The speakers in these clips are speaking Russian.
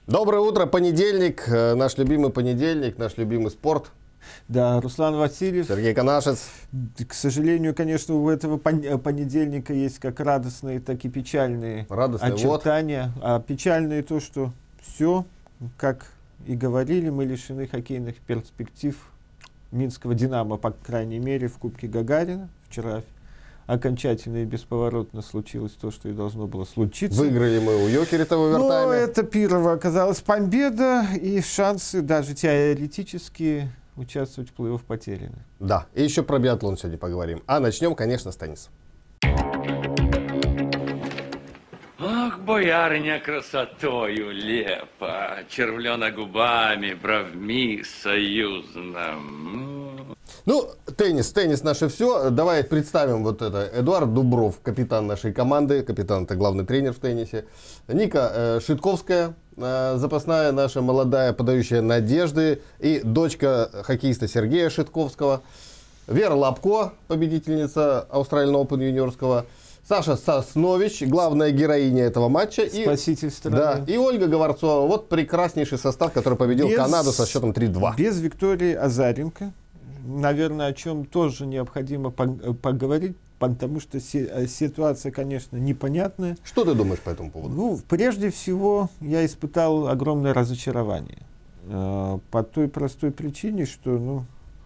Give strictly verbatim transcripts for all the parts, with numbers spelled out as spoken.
Доброе утро, понедельник, наш любимый понедельник, наш любимый спорт. Да, Руслан Васильев. Сергей Канашец. К сожалению, конечно, у этого понедельника есть как радостные, так и печальные Радостные, очертания. Вот. А печальные то, что все, как и говорили, мы лишены хоккейных перспектив минского «Динамо», по крайней мере, в Кубке Гагарина. Вчера окончательно и бесповоротно случилось то, что и должно было случиться. Выиграли мы у Йокерита в овертайме. Но это пирова оказалась победа, и шансы, даже теоретические, участвовать в плей-офф потеряны. Да, и еще про биатлон сегодня поговорим. А начнем, конечно, с тенниса. Ах, боярыня красотою лепа, червлена губами, бровьми союзно. Ну, теннис, теннис наше все. Давай представим вот это. Эдуард Дубров, капитан нашей команды. Капитан — это главный тренер в теннисе. Ника э, Шитковская, э, запасная наша молодая, подающая надежды. И дочка хоккеиста Сергея Шитковского. Вера Лапко, победительница Australian Open юниорского. Саша Соснович, главная героиня этого матча. Спаситель и, страны. Да, и Ольга Говорцова. Вот прекраснейший состав, который победил без, Канаду со счетом три-два. Без Виктории Азаренко. Наверное, о чем тоже необходимо поговорить, потому что ситуация, конечно, непонятная. Что ты думаешь по этому поводу? Ну, прежде всего, я испытал огромное разочарование. По той простой причине, что, ну,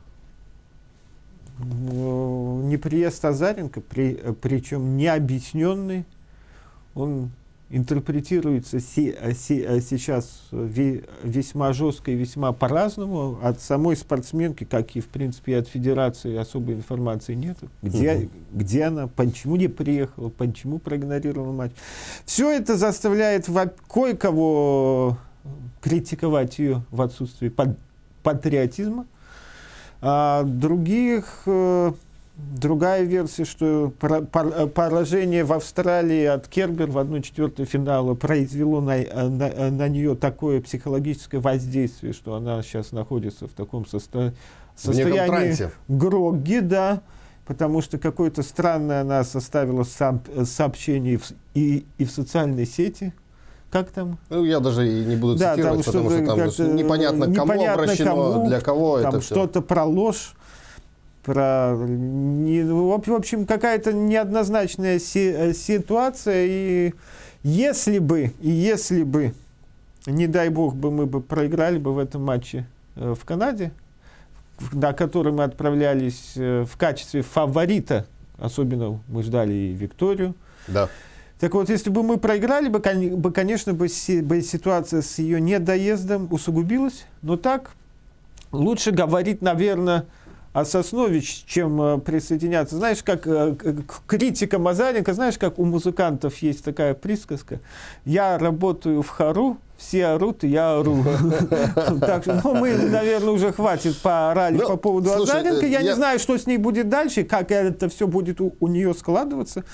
неприезд Азаренко, при, причем необъясненный, он интерпретируется си, си, сейчас весьма жестко и весьма по-разному. От самой спортсменки, как и, в принципе, и от федерации, особой информации нет. Где, угу. где она, почему не приехала, почему проигнорировала матч. Все это заставляет кое-кого критиковать ее в отсутствии патриотизма. А других... Другая версия, что поражение в Австралии от Кербер в одной четвертой финала произвело на, на, на нее такое психологическое воздействие, что она сейчас находится в таком состо... состоянии грогги, да, потому что какое-то странное она составила сообщение и, и в социальной сети. Как там? Ну, я даже и не буду да, цитировать, потому что там что непонятно, кому непонятно обращено, кому, для кого там это что-то про ложь. Про, не, в общем, какая-то неоднозначная си, ситуация. И если бы, и если бы, не дай бог, бы мы бы проиграли бы в этом матче э, в Канаде, на который мы отправлялись э, в качестве фаворита, особенно мы ждали и Викторию. Да. Так вот, если бы мы проиграли, бы, конечно, бы, бы ситуация с ее недоездом усугубилась. Но так лучше говорить, наверное, а Соснович, чем э, присоединяться. Знаешь, как э, к критикам Азаренко, знаешь, как у музыкантов есть такая присказка: я работаю в хору, все орут, и я ору. Так что, ну, мы, наверное, уже хватит поорали по поводу Азаренко. Я не знаю, что с ней будет дальше, как это все будет у нее складываться.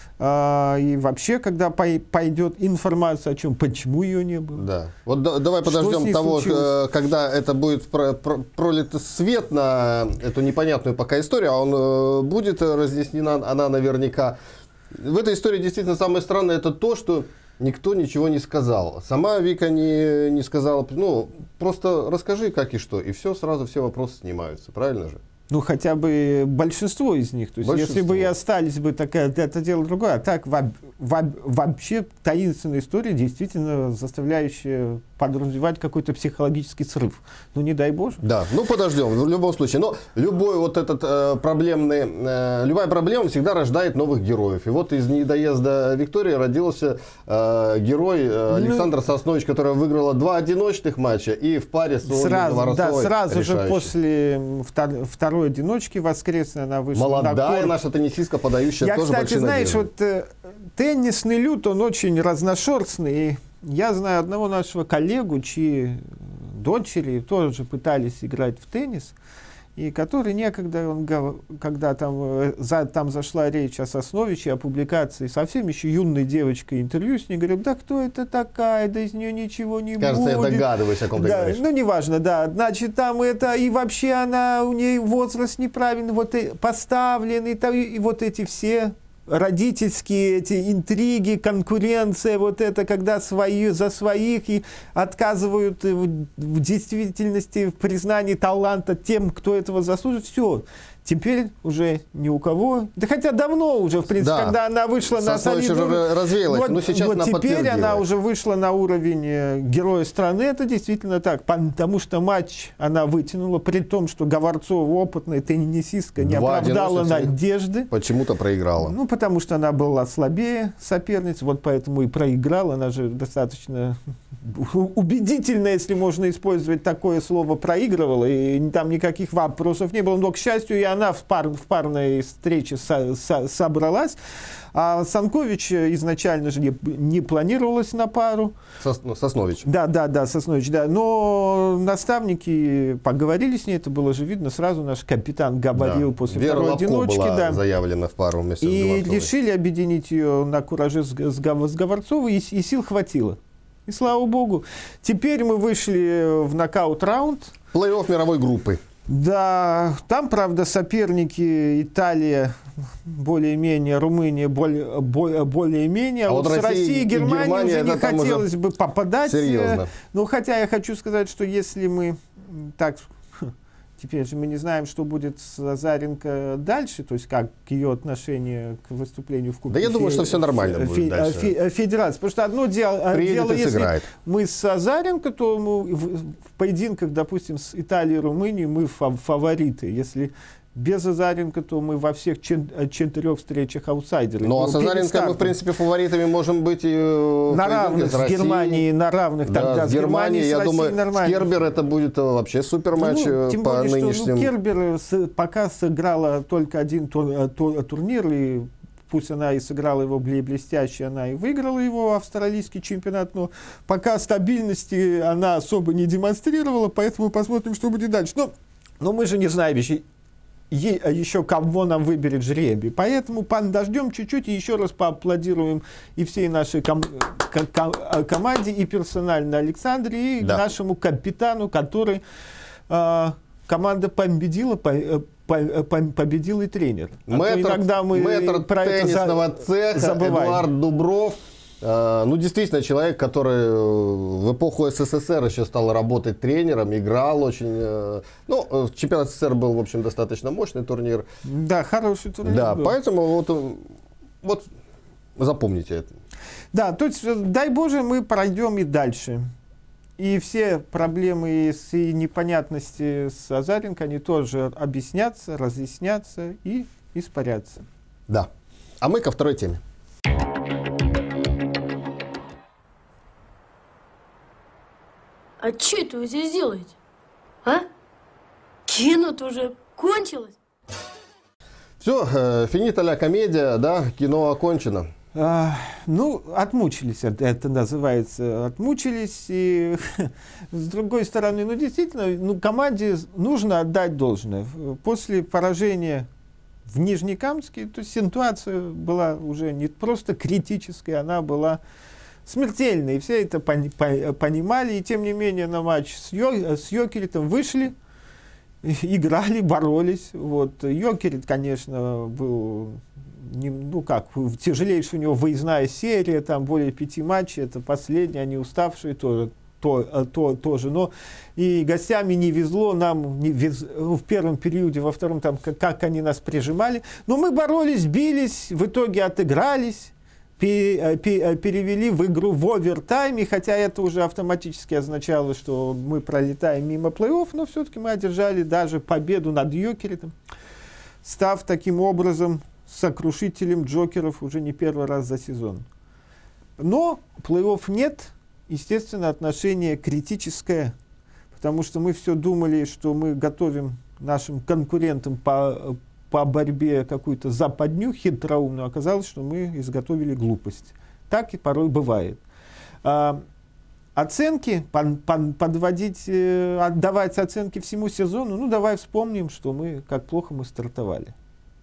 И вообще, когда пойдет информация о чем, почему ее не было. Да. Вот да, давай подождем того, случилось? Когда это будет про, про, пролит свет на эту непонятную пока историю, а он будет разъяснена, она наверняка. В этой истории действительно самое странное — это то, что никто ничего не сказал. Сама Вика не, не сказала, ну, просто расскажи, как и что, и все, сразу все вопросы снимаются, правильно же? Ну, хотя бы большинство из них. То есть, если бы и остались бы, так это дело другое. А так, вообще, таинственная история, действительно заставляющая подразумевать какой-то психологический срыв. Ну, не дай боже. Да, ну, подождем, в любом случае. Но любой вот этот э, проблемный, э, любая проблема всегда рождает новых героев. И вот из недоезда Виктории родился э, герой э, Александра ну, Соснович, которая выиграла два одиночных матча и в паре с Ольгой Говорцовой. Да, сразу решающий. же после втор второй одиночки воскресной она вышла молодая на корт. Наша теннисистка, подающая я, тоже кстати, большие знаешь, надежды. вот э, теннисный люд, он очень разношерстный. И я знаю одного нашего коллегу, чьи дочери тоже пытались играть в теннис, и который некогда, он, когда там, за, там зашла речь о Сосновиче, о публикации совсем еще юной девочкой интервью с ней, говорил: да кто это такая, да из нее ничего не Кажется, будет. Кажется, я догадываюсь, о ком ты да, говоришь. Ну, неважно, да. Значит, там это, и вообще она, у нее возраст неправильный, вот и поставленный, и, и вот эти все родительские эти интриги, конкуренция, вот это, когда свои за своих и отказывают в, в действительности в признании таланта тем, кто этого заслужит, все. Теперь уже ни у кого, да хотя давно уже, в принципе, да. когда она вышла на солидный уровень, развеялась, вот, но сейчас вот она теперь подтвердила. Она уже вышла на уровень э, героя страны, это действительно так, потому что матч она вытянула, при том, что Говорцова, опытная теннисистка, не Два оправдала надежды. Почему-то проиграла. Ну, потому что она была слабее соперницы, вот поэтому и проиграла, она же достаточно убедительно, если можно использовать такое слово, проигрывала, и там никаких вопросов не было, но, к счастью, и она в, пар, в парной встрече со, со, собралась, а Санкович изначально же не, не планировалась на пару. Сос, ну, Соснович. Да, да, да, Соснович, да, но наставники поговорили с ней, это было же видно, сразу наш капитан габарил да. после Вера второй Лапко одиночки. была да. заявлена в пару вместе и с Говорцовой. решили объединить ее на кураже с, с, с Говорцовой, и, и сил хватило. И слава богу. Теперь мы вышли в нокаут-раунд. Плей-офф мировой группы. Да, там, правда, соперники Италия, более-менее, Румыния, более, более-менее. А, а вот с Россией и Германией Германия, уже не хотелось уже бы попадать. Серьезно. Ну, хотя я хочу сказать, что если мы так... Теперь же мы не знаем, что будет с Азаренко дальше, то есть как ее отношение к выступлению в Кубке. Да я думаю, что все нормально будет дальше. Федерации. Потому что одно дело, дело если сыграет. Мы с Азаренко, то мы в, в поединках, допустим, с Италией и Румынией мы фавориты. Если без Азаренко, то мы во всех четырех встречах аутсайдеры. Ну, а с Азаренко мы, в принципе, фаворитами можем быть и на равных с, с Германией, на равных да, тогда с Германией, я Россией думаю, нормально. С Кербер это будет вообще супер матч ну, тем по более, нынешним... Что, ну, Кербер с, пока сыграла только один тур, тур, турнир, и пусть она и сыграла его блестяще, она и выиграла его австралийский чемпионат, но пока стабильности она особо не демонстрировала, поэтому посмотрим, что будет дальше. Но, но мы же не знаем еще, еще кого нам выберет жребий. Поэтому подождем чуть-чуть и еще раз поаплодируем и всей нашей ком ком команде, и персонально Александре, и да. нашему капитану, который э, команда победила, по, по, по, победил и тренер. А мэтр, иногда мы мэтр про теннисного это цеха забываем. Эдуард Дубров. Ну, действительно, человек, который в эпоху СССР еще стал работать тренером, играл очень... Ну, чемпионат СССР был, в общем, достаточно мощный турнир. Да, хороший турнир Да, был. Поэтому вот, вот запомните это. Да, то есть, дай Боже, мы пройдем и дальше. И все проблемы и непонятности с Азаренко, они тоже объяснятся, разъяснятся и испарятся. Да. А мы ко второй теме. А что это вы здесь делаете? А? Кино-то уже кончилось? Все, э, финита ля комедия, да, кино окончено. А, ну, отмучились, это называется, отмучились. И с другой стороны, ну, действительно, ну, команде нужно отдать должное. После поражения в Нижнекамске, то есть ситуация была уже не просто критическая, она была смертельной. И все это пони понимали. И тем не менее на матч с, Йо с Йокеритом вышли, играли, боролись. Вот. Йокерит, конечно, был... Не, ну как, тяжелейшая у него выездная серия, там более пяти матчей, это последние, они уставшие тоже, то, то, тоже, но и гостями не везло, нам не вез, в первом периоде, во втором, там, как, как они нас прижимали, но мы боролись, бились, в итоге отыгрались, пе, пе, перевели в игру в овертайме, хотя это уже автоматически означало, что мы пролетаем мимо плей-офф, но все-таки мы одержали даже победу над Йокеритом, став таким образом сокрушителем Джокеров уже не первый раз за сезон. Но плей-офф нет, естественно, отношение критическое, потому что мы все думали, что мы готовим нашим конкурентам по, по борьбе какую-то западню хитроумную, оказалось, что мы изготовили глупость. Так и порой бывает. А, оценки, пон, пон, подводить, отдавать оценки всему сезону, ну давай вспомним, что мы, как плохо мы стартовали.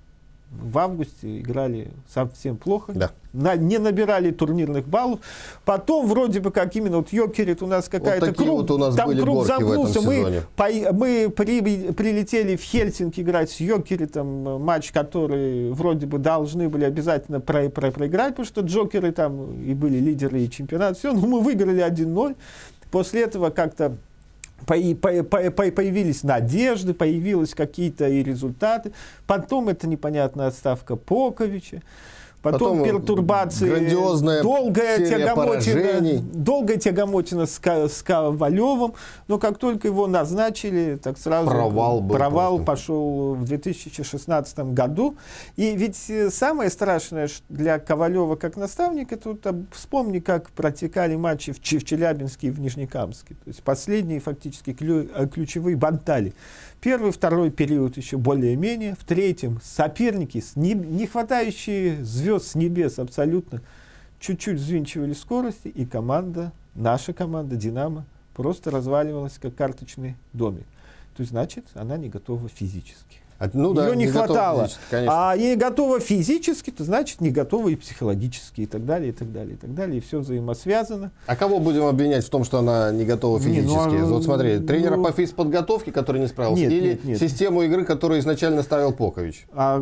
в августе играли совсем плохо, Да. на, не набирали турнирных баллов. Потом вроде бы как именно вот Йокерит у нас какая-то вот такие круг, вот у нас там были круг горки в этом замкнулся. Мы, сезоне. по, мы при, прилетели в Хельсинки играть с Йокеритом, матч, который вроде бы должны были обязательно про, про, проиграть, потому что Джокеры там и были лидеры и чемпионата. Все, но мы выиграли один ноль. После этого как-то По, по, по, появились надежды, появились какие-то и результаты. Потом это непонятная отставка Поковича. Потом, потом пертурбации, грандиозная долгая тягомотина, долгая тягомотина с, с Ковалевым. Но как только его назначили, так сразу провал, был провал пошел в две тысячи шестнадцатом году. И ведь самое страшное для Ковалева как наставника, тут вспомни, как протекали матчи в Челябинске и в Нижнекамске. То есть последние фактически ключевые бантали. Первый, второй период еще более-менее. В третьем соперники, с не, не хватающие звезд с небес абсолютно, чуть-чуть взвинчивали скорости, и команда, наша команда, «Динамо», просто разваливалась, как карточный домик. То есть, значит, она не готова физически. Ну, да, Ее не, не хватало. А ей готова физически, то значит не готова и психологически, и так далее, и так далее, и так далее. И все взаимосвязано. А кого будем обвинять в том, что она не готова физически? Не, ну, вот смотри, тренера ну, по физподготовке, который не справился, нет, или нет, нет. систему игры, которую изначально ставил Покович? А,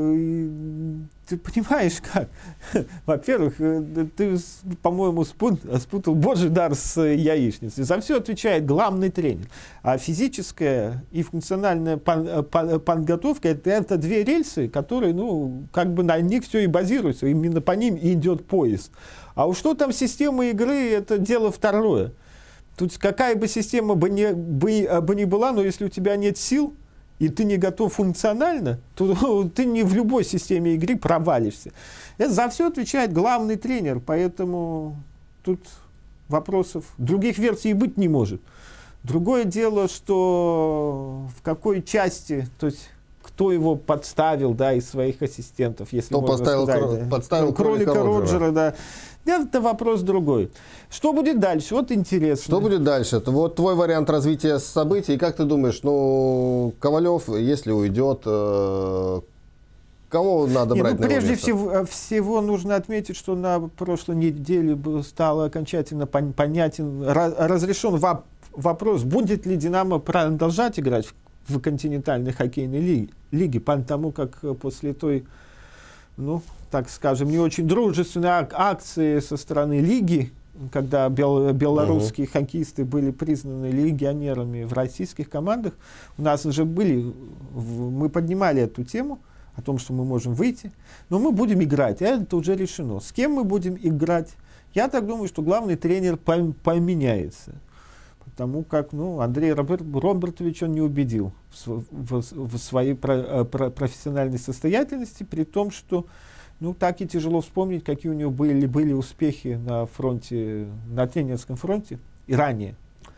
ты понимаешь, как? Во-первых, ты, по-моему, спутал Божий дар с яичницей. За все отвечает главный тренер. А физическая и функциональная подготовка — это, это две рельсы, которые, ну, как бы на них все и базируется. Именно по ним и идет поезд. А уж что там система игры, это дело второе. Тут какая бы система бы ни, бы, бы ни была, но если у тебя нет сил, и ты не готов функционально, то ты не в любой системе игры провалишься. Это за все отвечает главный тренер, поэтому тут вопросов, других версий быть не может. Другое дело, что в какой части, то есть кто его подставил, да, из своих ассистентов, если Кто можно поставил, сказать, кро- да. подставил кролика, кролика Роджера, Роджера, да. Это вопрос другой. Что будет дальше? Вот интересно. Что будет дальше? Вот твой вариант развития событий. И как ты думаешь, ну, Ковалев, если уйдет, э, кого надо Не, брать ну, на его прежде место? всего, всего нужно отметить, что на прошлой неделе стало окончательно пон- понятен, ra- разрешен воп- вопрос, будет ли «Динамо» продолжать играть в, в континентальной хоккейной ли- лиге, потому как после той, ну, так скажем, не очень дружественной ак- акции со стороны лиги, когда бел- белорусские uh-huh. хоккеисты были признаны легионерами в российских командах, у нас уже были, в, мы поднимали эту тему о том, что мы можем выйти, но мы будем играть, это уже решено. С кем мы будем играть? Я так думаю, что главный тренер пом- поменяется, потому как, ну, Андрей Роберт, Робертович, он не убедил в, в, в своей про, про, профессиональной состоятельности, при том, что, ну, так и тяжело вспомнить, какие у него были, были успехи на фронте, на тренерском фронте и ранее.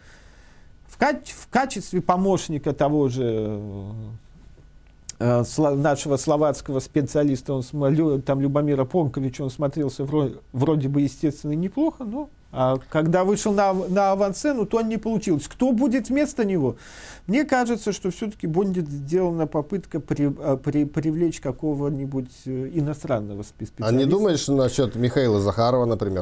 В, каче- в качестве помощника того же э, сло- нашего словацкого специалиста, он, см- там, Любомира Понковича, он смотрелся вроде, вроде бы естественно неплохо, но а когда вышел на, на авансцену, то не получилось. Кто будет вместо него? Мне кажется, что все-таки будет сделана попытка при, при, привлечь какого-нибудь иностранного специалиста. А не думаешь насчет Михаила Захарова, например?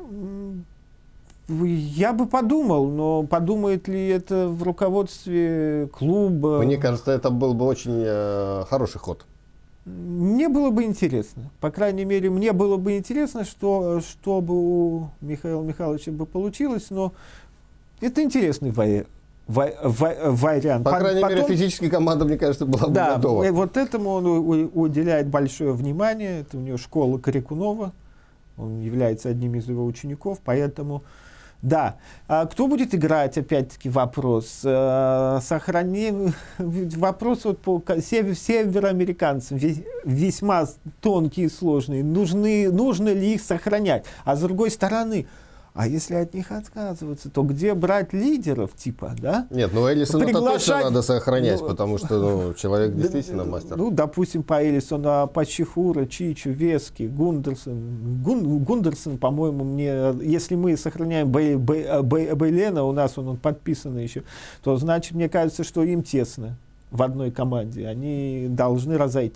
Я бы подумал, но подумает ли это в руководстве клуба? Мне кажется, это был бы очень э, хороший ход. Мне было бы интересно. По крайней мере, мне было бы интересно, что, чтобы у Михаила Михайловича бы получилось, но это интересный вари- ва- ва- вариант. По крайней Потом, мере, физически команда, мне кажется, была бы да, готова. вот этому он у- уделяет большое внимание. Это у него школа Корякунова. Он является одним из его учеников, поэтому... Да. А кто будет играть, опять-таки, вопрос. А, сохраним... Вопрос вот по север... североамериканцам весьма тонкий и сложный. Нужны... Нужно ли их сохранять? А с другой стороны, а если от них отказываться, то где брать лидеров, типа, да? Нет, ну Эллисона Приглашать... точно надо сохранять, ну, потому что ну, человек действительно мастер. Ну, допустим, по Эллисону, а по Чехура, Чичу, Вески, Гундерсон. Гун, Гундерсон, по-моему, мне, если мы сохраняем Бей, Бей, Бей, Бейлена, у нас он, он подписан еще, то значит, мне кажется, что им тесно в одной команде. Они должны разойтись.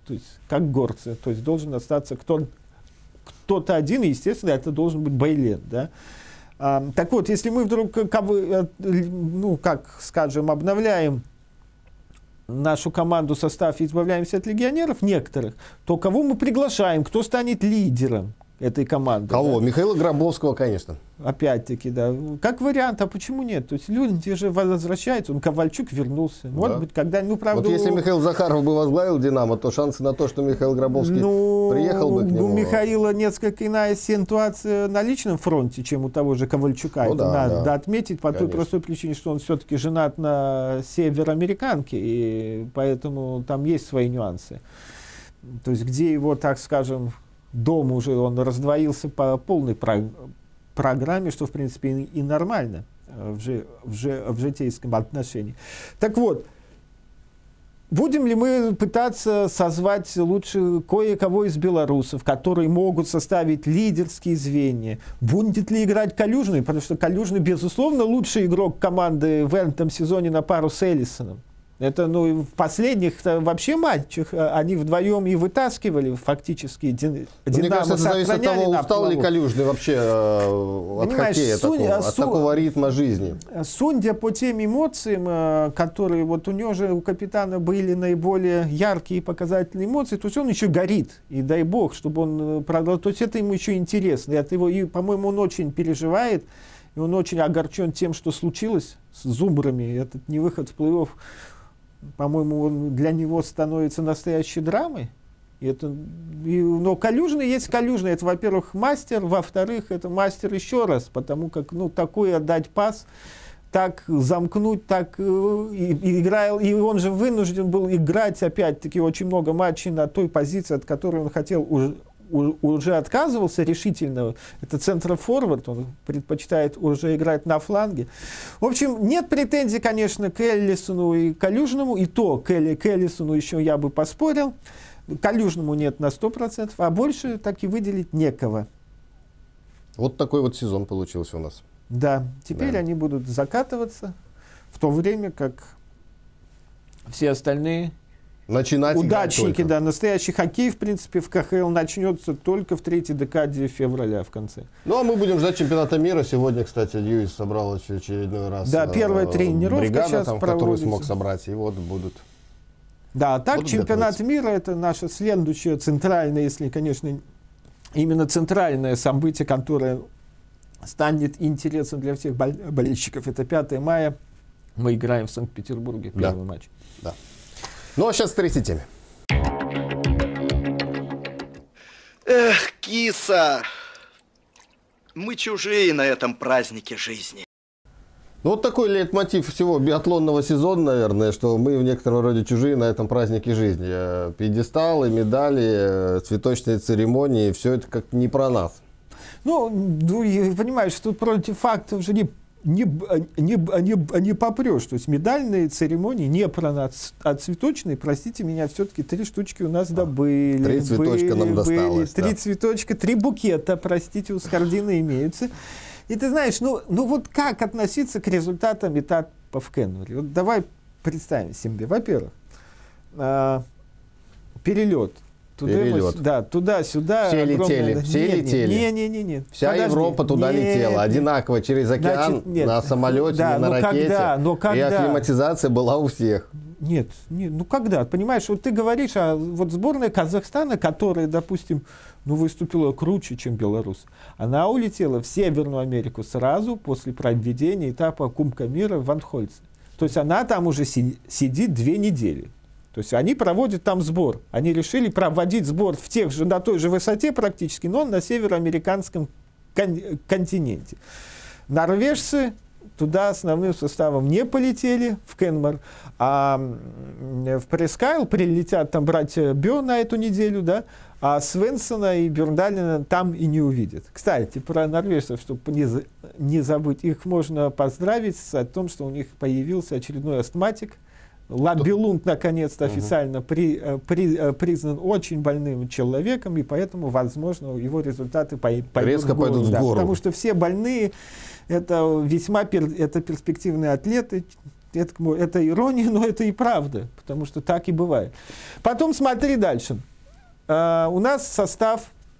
то есть как горцы, то есть должен остаться кто, кто-то один, и, естественно, это должен быть Байлен, да. А, так вот, если мы вдруг, как, ну, как скажем, обновляем нашу команду, состав и избавляемся от легионеров некоторых, то кого мы приглашаем, кто станет лидером этой команды? Кого? Да? Михаила Гробовского, конечно. Опять-таки, да. Как вариант, а почему нет? То есть люди же возвращаются, он Ковальчук вернулся. Может да. быть, когда, ну, правда... Вот если Михаил Захаров бы возглавил «Динамо», то шансы на то, что Михаил Гробовский ну, приехал бы к нему... У Михаила несколько иная ситуация на личном фронте, чем у того же Ковальчука. Ну, Это да, надо да. отметить по Конечно. той простой причине, что он все-таки женат на североамериканке, и поэтому там есть свои нюансы. То есть где его, так скажем, дом уже, он раздвоился по полной программе, программе, что, в принципе, и, и нормально в, жи, в, жи, в житейском отношении. Так вот, будем ли мы пытаться созвать лучше кое-кого из белорусов, которые могут составить лидерские звенья? Будет ли играть Калюжный? Потому что Калюжный, безусловно, лучший игрок команды в этом сезоне на пару с Эллисоном. Это, ну, в последних вообще матчах они вдвоем и вытаскивали фактически Динамо. Мне кажется, это зависит от того, устал ли Калюжный вообще э, от Понимаешь, хоккея, Сунь, такого, Су... от такого ритма жизни. Судя по тем эмоциям, которые вот у него же, у капитана были наиболее яркие и показательные эмоции, то есть он еще горит, и дай бог, чтобы он продолжал. То есть это ему еще интересно. Это его, и, по-моему, он очень переживает, и он очень огорчен тем, что случилось с Зубрами. Этот невыход в плей-офф, по-моему, он для него становится настоящей драмой. И это, и, но Калюжный есть Калюжный. Это, во-первых, мастер, во-вторых, это мастер еще раз, потому как, ну, такой отдать пас, так замкнуть, так и, и играл, и он же вынужден был играть, опять-таки, очень много матчей на той позиции, от которой он хотел уже, уже отказывался решительно. Это центр-форвард, он предпочитает уже играть на фланге. В общем, нет претензий, конечно, к Эллисону и Калюжному, и то к, Элли, к Эллисону еще я бы поспорил. Калюжному нет на сто процентов, а больше так и выделить некого. Вот такой вот сезон получился у нас. Да, теперь да. они будут закатываться, в то время как все остальные начинать удачники, да, настоящий хоккей, в принципе, в ка ха эл начнется только в третьей декаде февраля в конце. Ну, а мы будем ждать чемпионата мира. Сегодня, кстати, Льюис собрал очередной раз. Да, первая тренировка бригада, сейчас там, проводится. которую смог собрать, и вот будут. Да, а так будут чемпионат готовиться. мира — это наше следующее центральное, если, конечно, именно центральное событие, которое станет интересом для всех болельщиков. Это пятое мая. Мы играем в Санкт-Петербурге первый да. матч. Да. Ну, а сейчас к третьей теме. Эх, киса! Мы чужие на этом празднике жизни. Ну, вот такой лейтмотив всего биатлонного сезона, наверное, что мы в некотором роде чужие на этом празднике жизни. Пьедесталы, медали, цветочные церемонии, все это как не про нас. Ну, ну понимаешь, тут против фактов же не, не, не, не, не попрешь. То есть медальные церемонии не про нас, а цветочные, простите меня, все-таки три штучки у нас добыли. Три цветочка были, нам досталось. Три да. цветочка, три букета, простите, у Скордины имеются. И ты знаешь, ну, ну вот как относиться к результатам этапа в Кенмере? Вот давай представим себе. Во-первых, э, перелет. Туда Перелет. Мы, да, туда-сюда. Все огромное... летели, все нет, летели. Нет, нет, нет, нет. Вся Подожди. Европа туда нет, летела, нет. одинаково через океан, Значит, нет. на самолете, да, не на но ракете. Когда, но когда? И акклиматизация была у всех. Нет, нет, ну когда? Понимаешь, вот ты говоришь, а вот сборная Казахстана, которая, допустим, ну, выступила круче, чем Беларусь, она улетела в Северную Америку сразу после проведения этапа Кубка мира в Анхольце. То есть она там уже си- сидит две недели. То есть они проводят там сбор. Они решили проводить сбор в тех же, на той же высоте практически, но на североамериканском кон- континенте. Норвежцы туда основным составом не полетели, в Кенмер, а в Прескайл прилетят там братья Бё на эту неделю, да, а Свенсона и Бюрндалена там и не увидят. Кстати, про норвежцев, чтобы не, не забыть, их можно поздравить с том, что у них появился очередной астматик. Лабелунд наконец-то угу. официально при, при, признан очень больным человеком, и поэтому, возможно, его результаты пойдут резко в гору. пойдут в да, гору. Потому что все больные, это весьма пер, это перспективные атлеты, Это, это ирония, но это и правда, потому что так и бывает. Потом смотри дальше. А, у нас состав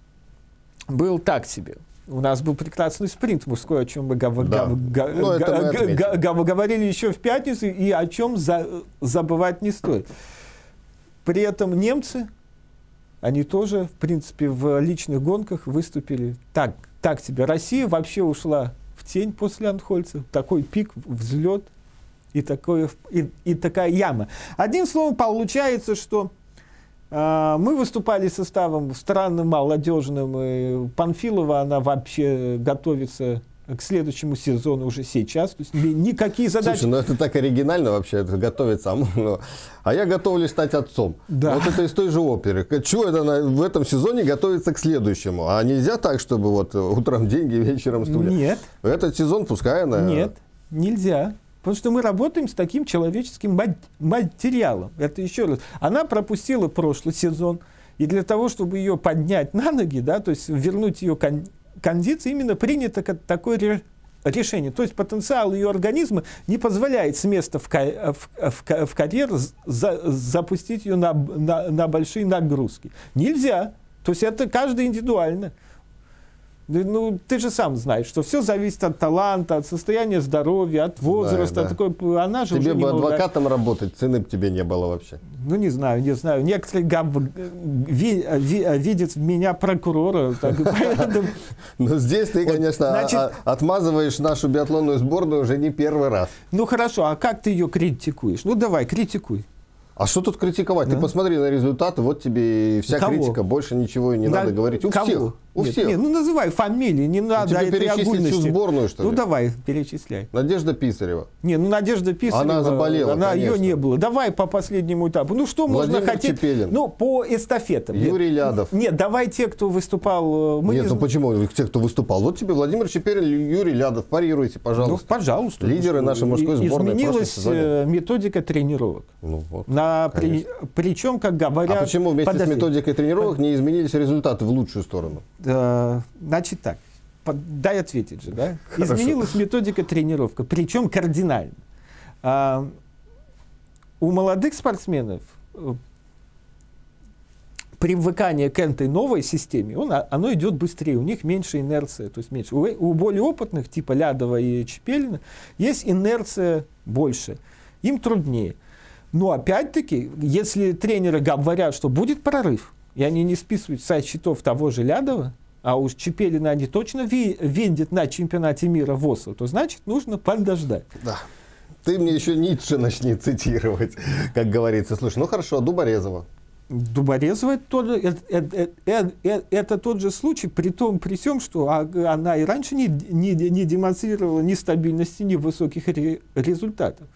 был так себе. У нас был прекрасный спринт мужской, о чем мы гов- Да. гов- га- Ну, это мы га- отметим. га- га- говорили еще в пятницу, и о чем за- забывать не стоит. При этом немцы, они тоже, в принципе, в личных гонках выступили так, так себе. Россия вообще ушла в тень после Анхольца. Такой пик, взлет и, такое, и, и такая яма. Одним словом, получается, что э, мы выступали составом странным, молодежным. И Панфилова, она вообще готовится к следующему сезону уже сейчас. То есть никакие задачи... Слушай, ну это так оригинально вообще, это готовить сам. Ну, а я готовлюсь стать отцом. Да. Вот это из той же оперы. Чего это она в этом сезоне готовится к следующему? А нельзя так, чтобы вот утром деньги, вечером стулья? Нет. Этот сезон пускай она... Нет, нельзя. Потому что мы работаем с таким человеческим мат- материалом. Это еще раз. Она пропустила прошлый сезон. И для того, чтобы ее поднять на ноги, да, то есть вернуть ее кон- кондиции, именно принято ка- такое ре- решение. То есть потенциал ее организма не позволяет с места в, ка- в, в, в карьер за- запустить ее на, на, на большие нагрузки. Нельзя. То есть это каждый индивидуально. Ну, ты же сам знаешь, что все зависит от таланта, от состояния здоровья, от возраста. Да, да. От такой, она же Тебе уже бы не молодая. адвокатом работать, цены бы тебе не было вообще. Ну, не знаю, не знаю. Некоторые гав... ви... Ви... видят в меня прокурора. Так, поэтому... Но здесь ты, Вот, конечно, значит- а- а- отмазываешь нашу биатлонную сборную уже не первый раз. Ну, хорошо, а как ты ее критикуешь? Ну, давай, критикуй. А что тут критиковать? Да. Ты посмотри на результаты, вот тебе и вся Кого? критика, больше ничего и не На- надо говорить. У кого? всех. У Нет, всех. нет, ну, называй фамилии, не надо тебе этой перечислить всю огульности. сборную, что ли? Ну, давай, перечисляй. Надежда Писарева. Не, ну Надежда Писарева, Она заболела, она, ее конечно. не было. Давай по последнему этапу. Ну что Владимир можно хотеть? Чепелин. Ну, по эстафетам. Юрий Лядов. Нет, давай те, кто выступал. Мы Нет, не ну зн- почему? Те, кто выступал. Вот тебе Владимир Чепелин, Юрий Лядов. Парируйте, Ну, пожалуйста. пожалуйста. Лидеры Ну, нашей мужской и- сборной в прошлом Изменилась сезоне. э, методика тренировок. Ну, вот, На, при, конечно. причем, как говорят... А почему вместе Подожди. с методикой тренировок не изменились результаты в лучшую сторону? Э, значит так, под- дай ответить же, да? Хорошо. Изменилась методика тренировка, причем кардинально. А, у молодых спортсменов э, привыкание к этой новой системе, он, оно идет быстрее, у них меньше инерция, то есть меньше. У, у более опытных, типа Лядова и Чепелина, есть инерция больше, им труднее. Но опять-таки, если тренеры говорят, что будет прорыв, и они не списывают со счетов того же Лядова, а уж Чепелина они точно ви- видят на чемпионате мира в Осло, то значит нужно подождать. Да. Ты мне еще Ницше начни цитировать, как говорится. Слушай, ну хорошо, Дуборезова. Дуборезова это, тот же- это, это- это- это- это тот же случай, при том, при всем, что а- она и раньше не, не, не демонстрировала ни стабильности, ни высоких ре- результатов.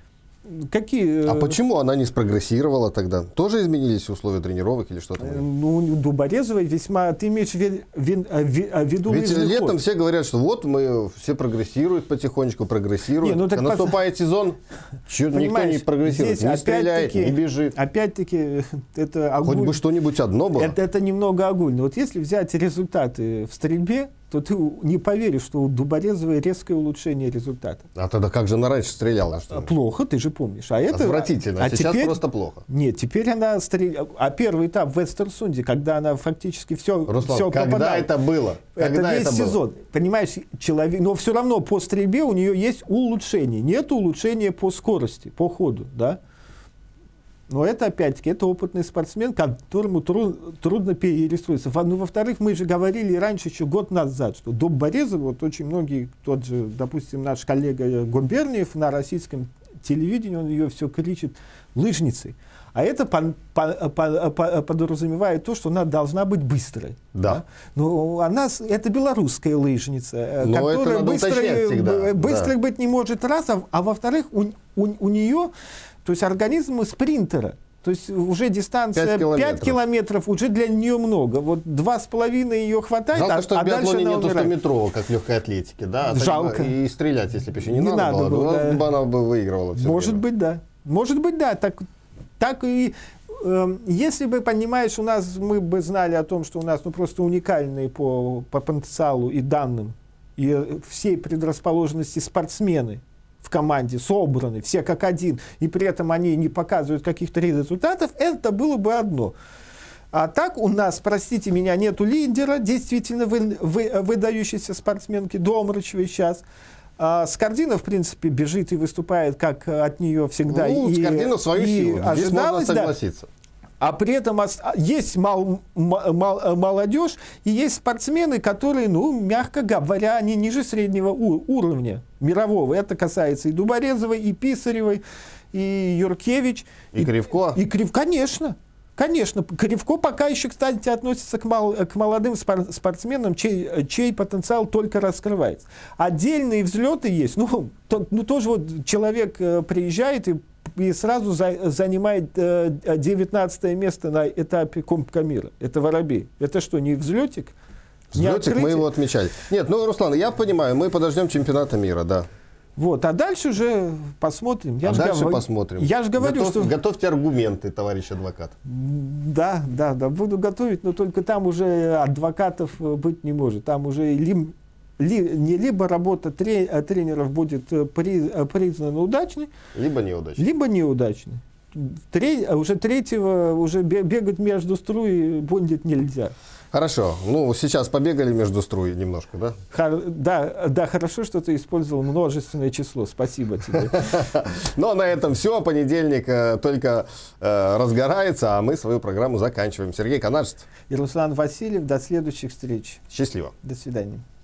Какие? А э, почему она не спрогрессировала тогда? Тоже изменились условия тренировок или что-то? э, Ну, у Дуборезовой весьма... Ты имеешь в ви- ви- э, ви- э, в виду Ведь лыжный летом ход. все говорят, что вот мы все прогрессируют потихонечку, прогрессируют. Не, ну так а пос- наступает сезон, чё, никто Понимаешь, не прогрессирует, здесь не стреляет, опять-таки- не бежит. Опять-таки, это Хоть огуль- бы что-нибудь одно было. Это, это немного огульно. Вот если взять результаты в стрельбе, то ты не поверишь, что у Дуборезовой резкое улучшение результата. А тогда как же она раньше стреляла? Что ли? Плохо, ты же помнишь. А это, Отвратительно. а Сейчас теперь- просто плохо. Нет, теперь она стреляла. А первый этап в Эстерсунде, когда она фактически все, Руслан, все когда попадала. это было? Это Когда весь это было? сезон. Понимаешь, человек, но все равно по стрельбе у нее есть улучшение. Нет улучшения по скорости, по ходу, да. Но это, опять-таки, это опытный спортсмен, которому тру- трудно перестроиться. Во- ну, во-вторых, мы же говорили раньше, еще год назад, что Дуборезова, вот очень многие, тот же, допустим, наш коллега Губерниев на российском телевидении, он ее все кричит лыжницей. А это по- по- по- по- подразумевает то, что она должна быть быстрой. Да. Но она, с- это белорусская лыжница, э, Но это которая надо быстрой, уточнять всегда, б- быстрой да. быть не может, раз, а, а во-вторых, у, у, у нее, то есть организм спринтера. То есть уже дистанция Пять километров. пять километров уже для нее много. Вот два с половиной ее хватает, Жалко, а, что а в дальше биатлоне она нету умирает. стометрового, как в легкой атлетике. Да? А так Жалко. бы И стрелять, если бы еще не, Не надо, надо было, было, вот да. бы она бы выигрывала. всё Может время. быть, да. Может быть, да. Так, так и э, если бы, понимаешь, у нас мы бы знали о том, что у нас ну, просто уникальные по, по потенциалу и данным, и э, всей предрасположенности спортсмены, в команде собраны, все как один, и при этом они не показывают каких-то результатов, это было бы одно. А так у нас, простите меня, нету лидера, действительно вы, вы, выдающейся спортсменки Домрачевой сейчас. А Скордина, в принципе, бежит и выступает, как от нее всегда. Ну, и, Скордина в свою и силу, здесь можно согласиться. Да. А при этом есть мал, мал, молодежь и есть спортсмены, которые, ну, мягко говоря, они ниже среднего уровня мирового. Это касается и Дуборезовой, и Писаревой, и Юркевич. И, и Кривко. И Кривко, конечно. Конечно, Кривко пока еще, кстати, относится к, мал, к молодым спор, спортсменам, чей, чей потенциал только раскрывается. Отдельные взлеты есть. Ну, то, ну тоже вот человек э, приезжает и, и сразу за, занимает э, девятнадцатое место на этапе Кубка мира. Это Воробей. Это что, не взлетик? Взлетик, мы его отмечали. Нет, ну, Руслан, я понимаю, мы подождем чемпионата мира, да. Вот, а дальше уже посмотрим. Я а дальше говорю, посмотрим. Я же говорю, Готов, что... Готовьте аргументы, товарищ адвокат. Да, да, да, буду готовить, но только там уже адвокатов быть не может. Там уже ли, ли, не либо работа тренеров будет при, признана удачной, либо неудачной. Либо неудачной. Тре, уже третьего уже бегать между струй будет нельзя. Хорошо. Ну, сейчас побегали между струй немножко, да? Хор, да, да, хорошо, что ты использовал множественное число. Спасибо тебе. Ну, на этом все. Понедельник только разгорается, а мы свою программу заканчиваем. Сергей Канаджец и Руслан Васильев. До следующих встреч. Счастливо. До свидания.